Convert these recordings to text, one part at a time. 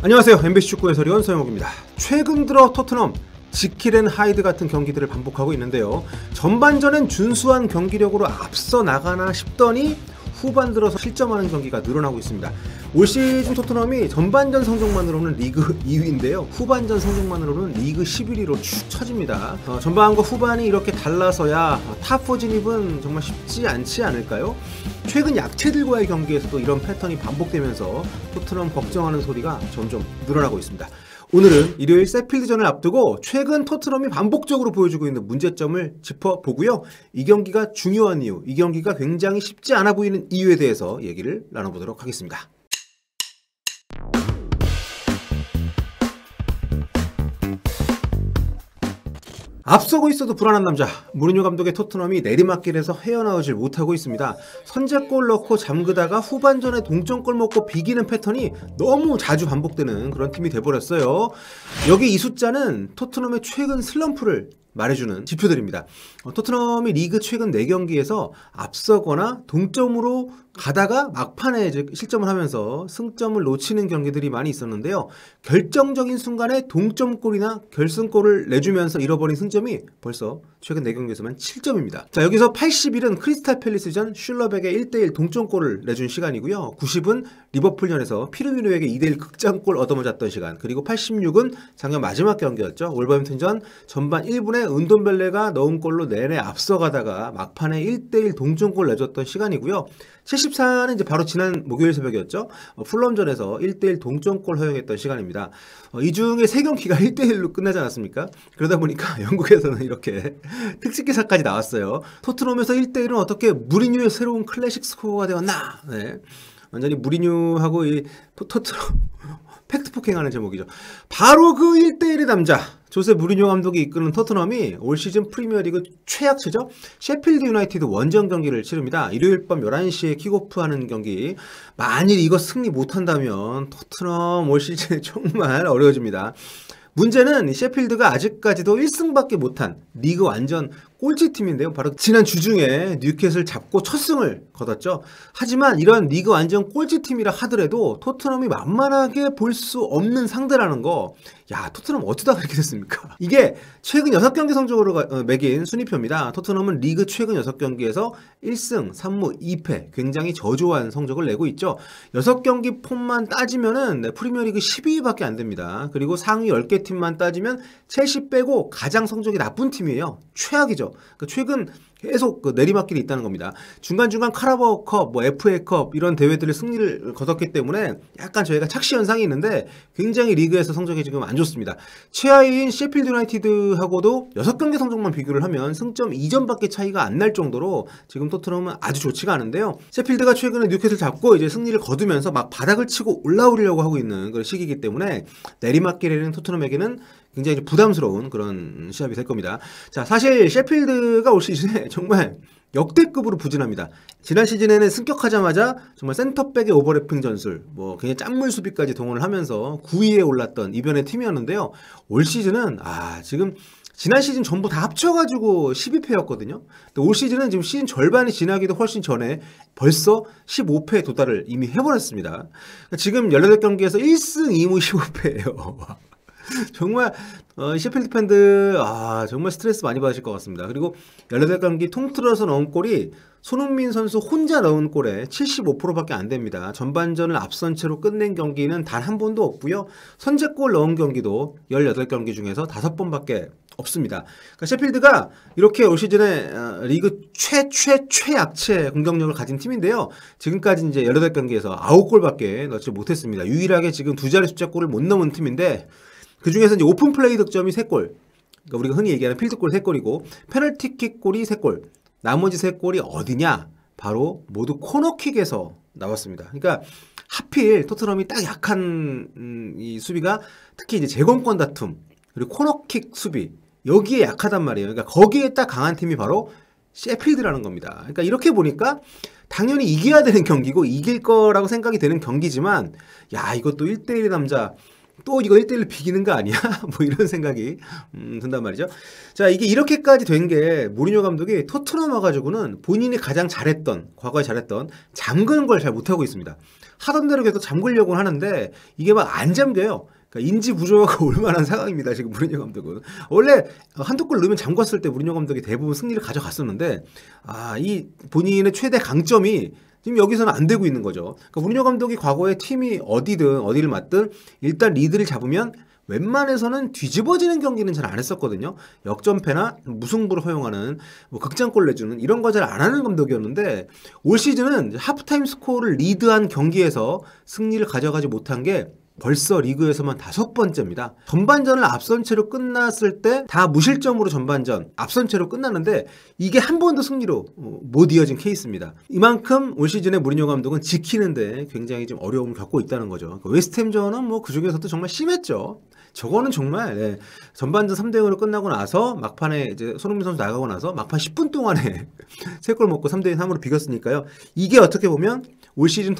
안녕하세요. MBC 축구 해설위원 서영욱입니다. 최근 들어 토트넘 지킬 앤 하이드 같은 경기들을 반복하고 있는데요. 전반전엔 준수한 경기력으로 앞서 나가나 싶더니 후반 들어서 실점하는 경기가 늘어나고 있습니다. 올 시즌 토트넘이 전반전 성적만으로는 리그 2위인데요. 후반전 성적만으로는 리그 11위로 축 처집니다. 전반과 후반이 이렇게 달라서야 탑4 진입은 정말 쉽지 않지 않을까요? 최근 약체들과의 경기에서도 이런 패턴이 반복되면서 토트넘 걱정하는 소리가 점점 늘어나고 있습니다. 오늘은 일요일 셰필드전을 앞두고 최근 토트넘이 반복적으로 보여주고 있는 문제점을 짚어보고요. 이 경기가 중요한 이유, 이 경기가 굉장히 쉽지 않아 보이는 이유에 대해서 얘기를 나눠보도록 하겠습니다. 앞서고 있어도 불안한 남자, 무리뉴 감독의 토트넘이 내리막길에서 헤어나오질 못하고 있습니다. 선제골 넣고 잠그다가 후반전에 동점골 먹고 비기는 패턴이 너무 자주 반복되는 그런 팀이 돼버렸어요. 여기 이 숫자는 토트넘의 최근 슬럼프를 말해주는 지표들입니다. 토트넘이 리그 최근 4경기에서 앞서거나 동점으로 가다가 막판에 이제 실점을 하면서 승점을 놓치는 경기들이 많이 있었는데요. 결정적인 순간에 동점골이나 결승골을 내주면서 잃어버린 승점이 벌써 최근 4경기에서만 7점입니다. 자, 여기서 80일은 크리스탈 팰리스전 슐러백의 1대1 동점골을 내준 시간이고요. 90은 리버풀전에서 피르미노에게 2대1 극장골 얻어맞았던 시간, 그리고 86은 작년 마지막 경기였죠. wolverhampton전 전반 1분에 은돈벨레가 넣은 골로 내내 앞서가다가 막판에 1대1 동점골 내줬던 시간이고요. 74는 이제 바로 지난 목요일 새벽이었죠. 풀럼전에서 1대1 동점골 허용했던 시간입니다. 이 중에 3경기가 1대1로 끝나지 않았습니까? 그러다 보니까 영국에서는 이렇게 특집 기사까지 나왔어요. 토트넘에서 1대1은 어떻게 무리뉴의 새로운 클래식 스코어가 되었나? 네. 완전히 무리뉴하고 이 토트넘 팩트 폭행하는 제목이죠. 바로 그 1대1의 남자, 조세 무리뉴 감독이 이끄는 토트넘이 올 시즌 프리미어리그 최약체죠. 셰필드 유나이티드 원정 경기를 치릅니다. 일요일 밤 11시에 킥오프하는 경기. 만일 이거 승리 못한다면 토트넘 올 시즌에 정말 어려워집니다. 문제는 셰필드가 아직까지도 1승밖에 못한 리그 완전 꼴찌팀인데요. 바로 지난 주중에 뉴캐슬 잡고 첫 승을 거뒀죠. 하지만 이런 리그 완전 꼴찌팀이라 하더라도 토트넘이 만만하게 볼 수 없는 상대라는 거, 야, 토트넘 어쩌다 그렇게 됐습니까? 이게 최근 6경기 성적으로 매긴 순위표입니다. 토트넘은 리그 최근 6경기에서 1승 3무 2패, 굉장히 저조한 성적을 내고 있죠. 6경기 폼만 따지면은 프리미어리그 12위밖에 안 됩니다. 그리고 상위 10개 팀만 따지면 첼시 빼고 가장 성적이 나쁜 팀이에요. 최악이죠. 최근 계속 내리막길이 있다는 겁니다. 중간중간 카라바오컵, FA컵 이런 대회들의 승리를 거뒀기 때문에 약간 저희가 착시 현상이 있는데 굉장히 리그에서 성적이 지금 안 좋습니다. 최하위인 셰필드 유나이티드하고도 6경기 성적만 비교를 하면 승점 2점밖에 차이가 안 날 정도로 지금 토트넘은 아주 좋지가 않은데요. 셰필드가 최근에 뉴캐슬 잡고 이제 승리를 거두면서 막 바닥을 치고 올라오려고 하고 있는 그런 시기이기 때문에 내리막길에는 토트넘에게는 굉장히 부담스러운 그런 시합이 될 겁니다. 자, 사실 셰필드가 올 시즌에 정말 역대급으로 부진합니다. 지난 시즌에는 승격하자마자 정말 센터백의 오버래핑 전술, 그냥 짠물 수비까지 동원을 하면서 9위에 올랐던 이변의 팀이었는데요. 올 시즌은 지금 지난 시즌 전부 다 합쳐가지고 12패였거든요. 근데 올 시즌은 지금 시즌 절반이 지나기도 훨씬 전에 벌써 15패에 도달을 이미 해버렸습니다. 그러니까 지금 18경기에서 1승 2무 15패예요. 정말 셰필드 팬들 정말 스트레스 많이 받으실 것 같습니다. 그리고 18경기 통틀어서 넣은 골이 손흥민 선수 혼자 넣은 골에 75%밖에 안 됩니다. 전반전을 앞선 채로 끝낸 경기는 단 한 번도 없고요. 선제골 넣은 경기도 18경기 중에서 5번밖에 없습니다. 그러니까 셰필드가 이렇게 올 시즌에 리그 최약체 공격력을 가진 팀인데요. 지금까지 이제 18경기에서 9골밖에 넣지 못했습니다. 유일하게 지금 두 자리 숫자골을 못 넣은 팀인데, 그 중에서 이제 오픈 플레이 득점이 3골, 그러니까 우리가 흔히 얘기하는 필드골 3골이고 페널티킥 골이 3골, 나머지 3골이 어디냐? 바로 모두 코너킥에서 나왔습니다. 그러니까 하필 토트넘이 딱 약한 이 수비가 특히 이제 재건권 다툼 그리고 코너킥 수비, 여기에 약하단 말이에요. 그러니까 거기에 딱 강한 팀이 바로 셰필드라는 겁니다. 그러니까 이렇게 보니까 당연히 이겨야 되는 경기고 이길 거라고 생각이 되는 경기지만, 야, 이것도 1대1 남자 또 이거 1대1로 비기는 거 아니야? 뭐 이런 생각이 든단 말이죠. 자, 이게 이렇게까지 된 게 무리뉴 감독이 토트넘 와가지고는 본인이 가장 잘했던, 과거에 잘했던 잠그는 걸 잘 못하고 있습니다. 하던 대로 계속 잠그려고 하는데 이게 막 안 잠겨요. 그러니까 인지 부조화가 올 만한 상황입니다. 지금 무리뉴 감독은. 원래 한두 골 넣으면 잠궜을 때 무리뉴 감독이 대부분 승리를 가져갔었는데 이 본인의 최대 강점이 지금 여기서는 안 되고 있는 거죠. 그러니까 무리뉴 감독이 과거에 팀이 어디를 맡든 일단 리드를 잡으면 웬만해서는 뒤집어지는 경기는 잘 안 했었거든요. 역전패나 무승부를 허용하는 뭐 극장골 내주는 이런 거 잘 안 하는 감독이었는데 올 시즌은 하프타임 스코어를 리드한 경기에서 승리를 가져가지 못한 게 벌써 리그에서만 5번째입니다. 전반전을 앞선 채로 끝났을 때 다 무실점으로 전반전 앞선 채로 끝났는데 이게 한 번도 승리로 못 이어진 케이스입니다. 이만큼 올 시즌에 무리뉴 감독은 지키는데 굉장히 좀 어려움을 겪고 있다는 거죠. 웨스트햄전은 뭐 그 중에서도 정말 심했죠. 저거는 정말 전반전 3대0으로 끝나고 나서 막판에 이제 손흥민 선수 나가고 나서 막판 10분 동안에 3골 먹고 3대3으로 비겼으니까요. 이게 어떻게 보면 올 시즌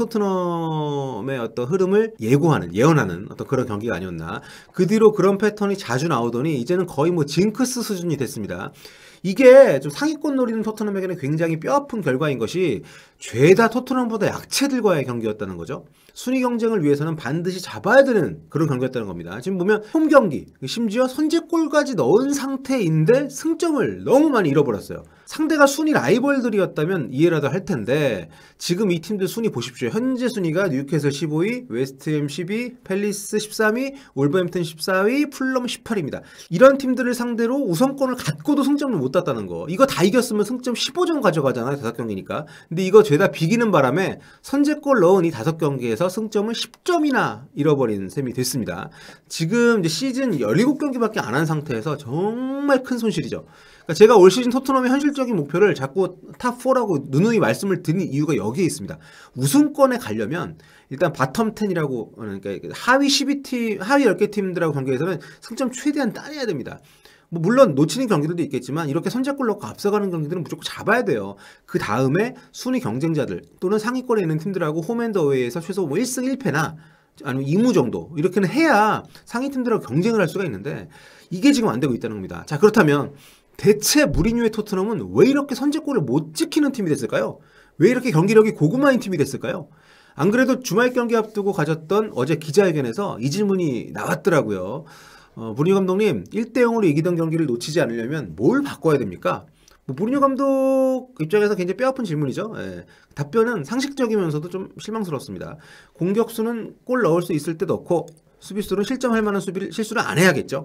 토트넘의 어떤 흐름을 예언하는 어떤 그런 경기가 아니었나. 그 뒤로 그런 패턴이 자주 나오더니 이제는 거의 뭐 징크스 수준이 됐습니다. 이게 좀 상위권 노리는 토트넘에게는 굉장히 뼈아픈 결과인 것이 죄다 토트넘보다 약체들과의 경기였다는 거죠. 순위 경쟁을 위해서는 반드시 잡아야 되는 그런 경기였다는 겁니다. 지금 보면 홈 경기, 심지어 선제골까지 넣은 상태인데 승점을 너무 많이 잃어버렸어요. 상대가 순위 라이벌들이었다면 이해라도 할 텐데 지금 이 팀들 순위 보십시오. 현재 순위가 뉴캐슬 15위, 웨스트햄 10위, 팰리스 13위, wolverhampton 14위, 풀럼 18위입니다. 이런 팀들을 상대로 우선권을 갖고도 승점을 못 땄다는 거. 이거 다 이겼으면 승점 15점 가져가잖아요. 5경기니까. 근데 이거 죄다 비기는 바람에 선제골 넣은 이 5경기에서 승점을 10점이나 잃어버린 셈이 됐습니다. 지금 이제 시즌 17경기밖에 안 한 상태에서 정말 큰 손실이죠. 그러니까 제가 올 시즌 토트넘의 현실적인 목표를 자꾸 탑4라고 누누이 말씀을 드린 이유가 여기에 있습니다. 우승권에 가려면 일단 바텀 10이라고 그러니까 하위 12팀, 하위 10개 팀들하고 경기에서는 승점 최대한 따내야 됩니다. 뭐 물론 놓치는 경기들도 있겠지만 이렇게 선제골 넣고 앞서가는 경기들은 무조건 잡아야 돼요. 그 다음에 순위 경쟁자들 또는 상위권에 있는 팀들하고 홈앤더웨이에서 최소 뭐 1승 1패나 아니면 2무 정도 이렇게는 해야 상위 팀들하고 경쟁을 할 수가 있는데 이게 지금 안 되고 있다는 겁니다. 자, 그렇다면 대체 무리뉴의 토트넘은 왜 이렇게 선제골을 못 지키는 팀이 됐을까요? 왜 이렇게 경기력이 고구마인 팀이 됐을까요? 안 그래도 주말 경기 앞두고 가졌던 어제 기자회견에서 이 질문이 나왔더라고요. 무리뉴 감독님 1대0으로 이기던 경기를 놓치지 않으려면 뭘 바꿔야 됩니까? 무리뉴 감독 입장에서 굉장히 뼈아픈 질문이죠. 답변은 상식적이면서도 좀 실망스럽습니다. 공격수는 골 넣을 수 있을 때 넣고 수비수는 실점할 만한 실수를 안 해야겠죠.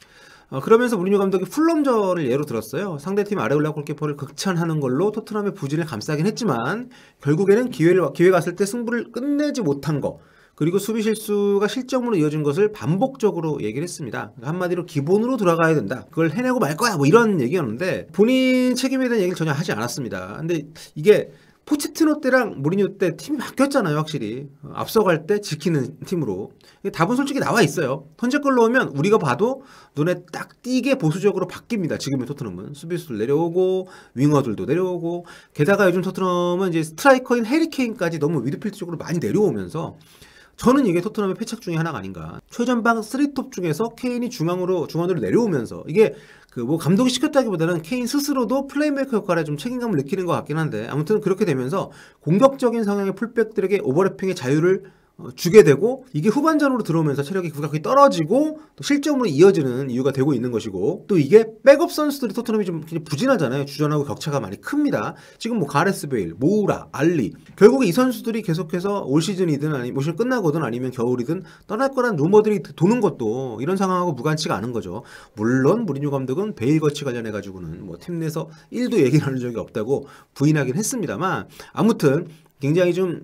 그러면서 무리뉴 감독이 풀럼전을 예로 들었어요. 상대팀 아레올라 골키퍼를 극찬하는 걸로 토트넘의 부진을 감싸긴 했지만 결국에는 기회가 왔을 때 승부를 끝내지 못한 거 그리고 수비 실수가 실점으로 이어진 것을 반복적으로 얘기를 했습니다. 한마디로 기본으로 돌아가야 된다. 그걸 해내고 말 거야. 뭐 이런 얘기였는데 본인 책임에 대한 얘기를 전혀 하지 않았습니다. 근데 이게 포체티노 때랑 무리뉴 때 팀이 바뀌었잖아요. 확실히 앞서갈 때 지키는 팀으로 답은 솔직히 나와 있어요. 선제골 넣으면 우리가 봐도 눈에 딱 띄게 보수적으로 바뀝니다. 지금의 토트넘은 수비수들 내려오고 윙어들도 내려오고 게다가 요즘 토트넘은 이제 스트라이커인 해리 케인까지 너무 미드필드 쪽으로 많이 내려오면서 저는 이게 토트넘의 패착 중에 하나가 아닌가. 최전방 3톱 중에서 케인이 중앙으로 내려오면서 이게 뭐 감독이 시켰다기보다는 케인 스스로도 플레이메이커 역할에 좀 책임감을 느끼는 것 같긴 한데 아무튼 그렇게 되면서 공격적인 성향의 풀백들에게 오버래핑의 자유를 주게 되고 이게 후반전으로 들어오면서 체력이 급격히 떨어지고 또 실점으로 이어지는 이유가 되고 있는 것이고 또 이게 백업 선수들이 토트넘이 좀 부진하잖아요. 주전하고 격차가 많이 큽니다. 지금 뭐 가레스 베일, 모우라, 알리 결국에 이 선수들이 계속해서 올 시즌이든 아니면 올 시즌 끝나거든 아니면 겨울이든 떠날 거란 루머들이 도는 것도 이런 상황하고 무관치가 않은 거죠. 물론 무리뉴 감독은 베일 거치 관련해 가지고는 뭐 팀 내에서 1도 얘기를 하는 적이 없다고 부인하긴 했습니다만 아무튼 굉장히 좀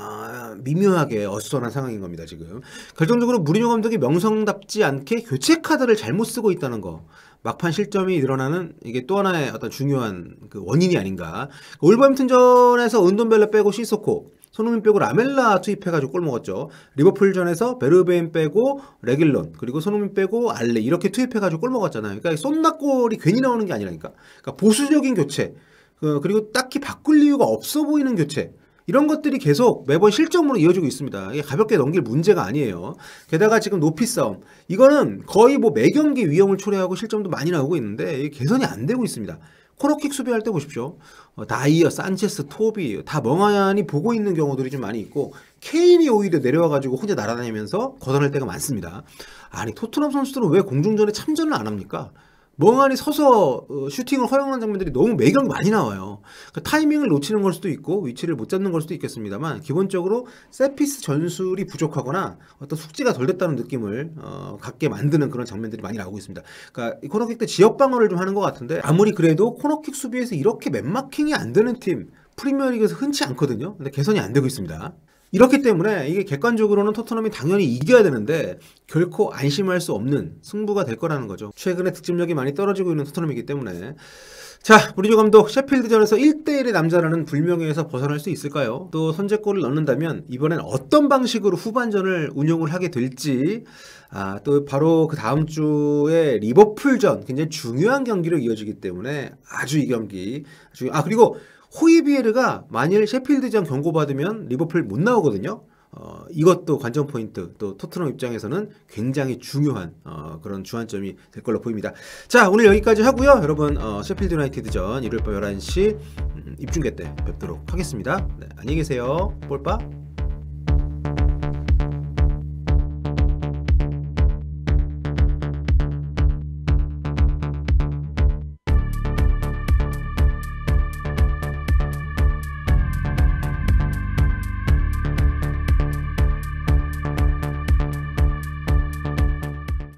미묘하게 어수선한 상황인 겁니다. 지금 결정적으로 무리뉴 감독이 명성답지 않게 교체 카드를 잘못 쓰고 있다는 거 막판 실점이 늘어나는 이게 또 하나의 어떤 중요한 그 원인이 아닌가. 올버햄튼전에서 은돈벨레 빼고 시소코 손흥민 빼고 라멜라 투입해가지고 골 먹었죠. 리버풀전에서 베르베인 빼고 레길론 그리고 손흥민 빼고 알레 이렇게 투입해가지고 골 먹었잖아요. 그러니까 쏜나골이 괜히 나오는 게 아니라니까. 그러니까 보수적인 교체 그리고 딱히 바꿀 이유가 없어 보이는 교체 이런 것들이 계속 매번 실점으로 이어지고 있습니다. 이게 가볍게 넘길 문제가 아니에요. 게다가 지금 높이 싸움, 이거는 거의 뭐 매경기 위험을 초래하고 실점도 많이 나오고 있는데 이게 개선이 안 되고 있습니다. 코너킥 수비할 때 보십시오. 다이어, 산체스, 토비 다 멍하니 보고 있는 경우들이 좀 많이 있고, 케인이 오히려 내려와가지고 혼자 날아다니면서 걷어낼 때가 많습니다. 아니 토트넘 선수들은 왜 공중전에 참전을 안 합니까? 멍하니 서서 슈팅을 허용하는 장면들이 너무 매경 많이 나와요. 그러니까 타이밍을 놓치는 걸 수도 있고 위치를 못 잡는 걸 수도 있겠습니다만, 기본적으로 세트피스 전술이 부족하거나 어떤 숙지가 덜 됐다는 느낌을 갖게 만드는 그런 장면들이 많이 나오고 있습니다. 그러니까 이 코너킥 때 지역 방어를 좀 하는 것 같은데, 아무리 그래도 코너킥 수비에서 이렇게 맨마킹이 안 되는 팀 프리미어리그에서 흔치 않거든요. 근데 개선이 안 되고 있습니다. 이렇기 때문에 이게 객관적으로는 토트넘이 당연히 이겨야 되는데 결코 안심할 수 없는 승부가 될 거라는 거죠. 최근에 득점력이 많이 떨어지고 있는 토트넘이기 때문에. 자, 무리뉴 감독 셰필드전에서 1대1의 남자라는 불명예에서 벗어날 수 있을까요? 또 선제골을 넣는다면 이번엔 어떤 방식으로 후반전을 운영을 하게 될지, 또 바로 그 다음 주에 리버풀전 굉장히 중요한 경기로 이어지기 때문에 아주 이 경기 그리고 호이비에르가 만일 셰필드전 경고받으면 리버풀 못 나오거든요. 이것도 관전 포인트, 또 토트넘 입장에서는 굉장히 중요한 그런 주안점이 될 걸로 보입니다. 자, 오늘 여기까지 하고요. 여러분 셰필드 유나이티드전 일요일 밤 11시 입중계 때 뵙도록 하겠습니다. 네, 안녕히 계세요. 볼빠.